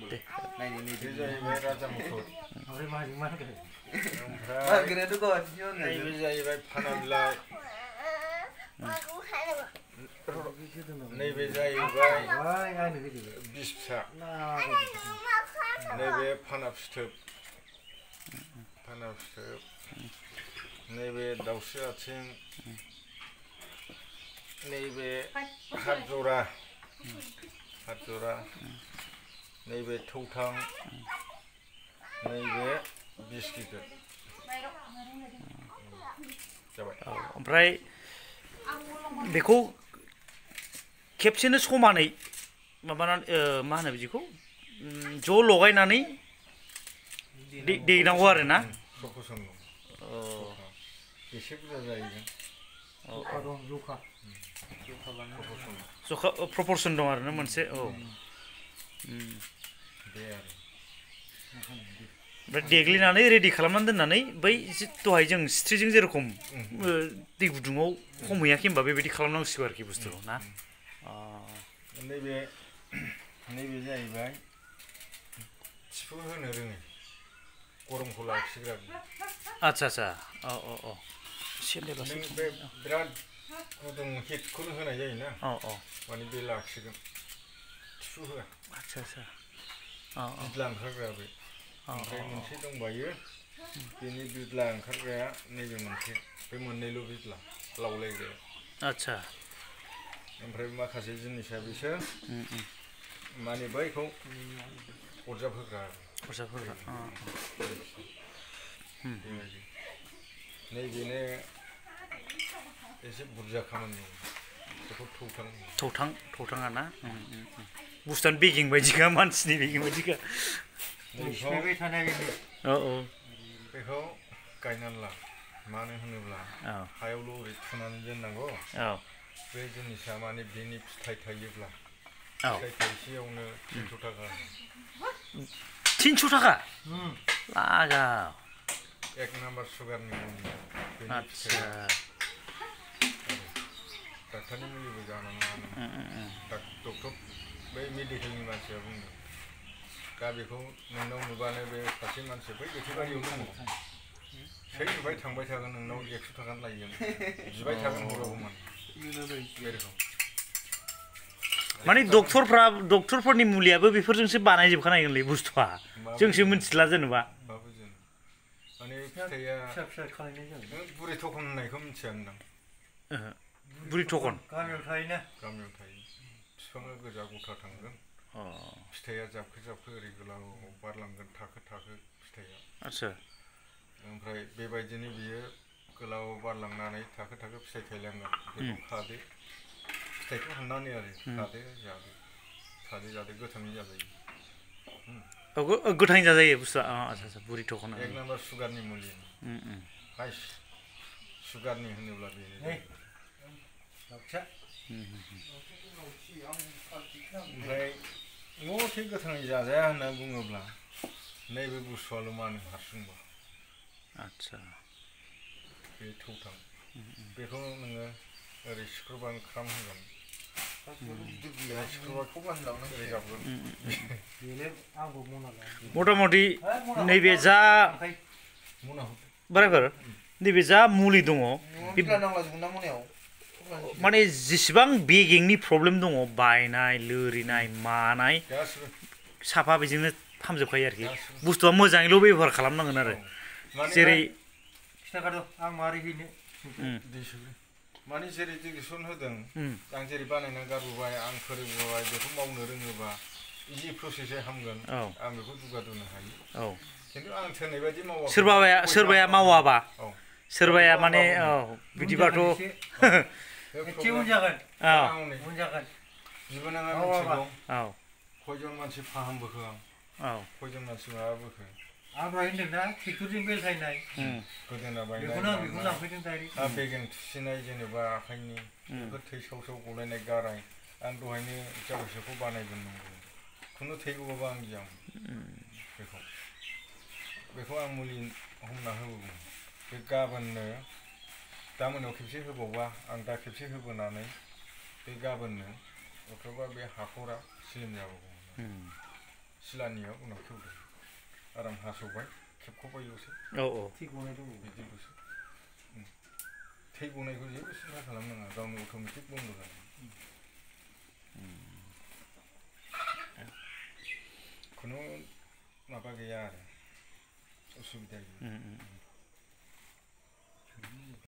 नायनो जाहैबाय राजा मुखुद ओमफ्राय माजों मा होनगोन नैबे जाहैबाय फाना बिलाइ नैबे जाहैबाय बिस फिसा नैबे फाना फिथोब नैबे दाउस्रि आथिं नैबे हात जरा नैबे थौथां नैबे बिस गिदिर जाबाय ओमफ्राय बेखौ खेबसेनो समानै माबानानै मा होनो बिदिखौ ज' लगायनानै देनांगौ आरो ना एसे बुरजा जाहैगोन जखा प्रपर्सन दं आरो ना मोनसे औ बे आरो ओमफ्राय देग्लिनानै रेडि खालामनानै दोननानै बै दहाय जों सिथ्रिजों जेरेखम दै गुदुङाव हमहैयाखै होनबा बेबायदि खालामनांसिगौ आरोखि बुस्थुखौ ना नैबे जाहैबाय सिफु होनो रोङो गरमखौ लाखिग्रा आच्छा औ नों बे बिराद गुदुं हिटखौनो होनाय जायोना माने बे लाखिगोन सिफु होआ आच्छा बिज्ला ओंखारग्रा बे ओमफ्राय मोनसे दंबायो बेनि बिज्ला ओंखारग्राया नैबे मोनसे बे मोननैल' बिज्ला लावलायग्राया आच्छा ओमफ्राय माखासे जिनिसा बिसोर माने बैखौ अरजाब होग्रा बेबायदि नैबेनो एसे बुरजा खामानि बेखौ थौथाङा ना बुस्थुआनो बेगिं बायदिखा मानसिनि बेगिं बायदिखा बेखौ गायनानै ला मानो होनोब्ला हायावल' ओरै थुनानै दोननांगौ बे जिनिसा माने बेनि फिथाइ थायोब्ला फिथाइ थाइसेयावनो 300 थाखा 300 थाखा लागाव एक नाम्बार सुगारनि मुलि आच्छा डाक्टारनि मुलिबो जानाङा डक्टर बै मेडिकेलनि मानसिया बुंदों दा बेखौ नोंनाव नुबानो बे सासे मानसि बै गोथैबारियाव दङ सोर नुबाय थांबाय थागोन नोंनाव 100 थाखानि लायगोन बिबाय थागोन हरावमोन बे रोखोम माने डक्टरफोरनि मुलियाबो बेफोरजोंसो बानायजोबखानायगोनलै बुस्थुआ जोंसो मिथिला जेनेबा माने फिथाइया नों बुरि थखन होननायखौ मिथिया होनदां बुरि थखन गामियाव थायो बिफाङा गोजा गथा थांगोन फिथाइया जाबखो ओरै गोलाव बारलांगोन थाखो फिथाइया आच्छा ओमफ्राय बेबायदिनो बियो गोलाव बारलांनानै थाखो फिथाइ थायलांगोन बेखौ खादो फिथाइखौ हाननानै आरो खादो जादो गोथाङै जाजायो गोथाङै जाजायो बुस्थुआ आच्छा बुरि थखन एक नाम्बार सुगारनि मुलि हाइस सुगारनि होनोब्ला बेनो ओमफ्राय न'थे गोथाङै जाजाया होनना बुङोब्ला नैबे बुस्थुआल' मानो हारसिंबा आच्छा बे थौथां बेखौ नोङो ओरै सिख्रुबानो ख्राम होगोन मथा मथि नैबे जा बोरायफोर नैबे जा मुलि दङ माने जेसेबां बेगेंनि प्रब्लेम दङ बायनाय लोरिनाय मानाय साफा बेजोंनो हामजोबखायो आरोखि बुस्थुआ मोजाङैल' बेबहार खालामनांगोन आरो जेरै माने जेरै डिरेक्सन होदों आं जेरै बानायना गारबोबाय आं फोरोंबोबाय बेखौ मावनो रोङोबा इजि प्रसेसै हामगोन आं बेखौ दुगादुनो हायो खिन्थु आं सोरनाय बायदि मावा सोरबाया मावाबा सोरबाया माने बिदिबाथ' बिबोनाङा मिथिगौ खयजन मानसि फाहामबोखो आं खयजन मानसि माबाबोखो आं दहाय होनदोंना ट्रेक्टरजों बेलथायनाय गोदोना बायनाय बेगें थुसिनाय जेनेबा आखाइनि बेफोर थै साव गलायनाय गाराय आं दहायनो जावैसोखौ बानायगोन नंगौ खुनु थै गवाबा आं गियां बेखौ आं मुलि हमना होबोगोन बे गाबोननो दा मोनायाव खेबसे होबावबा आं दा खेबसे होबोनानै बे गाबोननो अथ'बा बे हाखरा स्लिम जाबावगौमोन सिलानियाव उनाव खेवदों आराम हास'बाय खेबख'बायल'सो औ औ थै गनाय दङ बिदिल'सो थै गनायखौ जेबो सिन्था खालामनाङा गावनो अट'मेटिक बन्द' जागोन खुनु माबा गैया आरो उसुबिदा गैया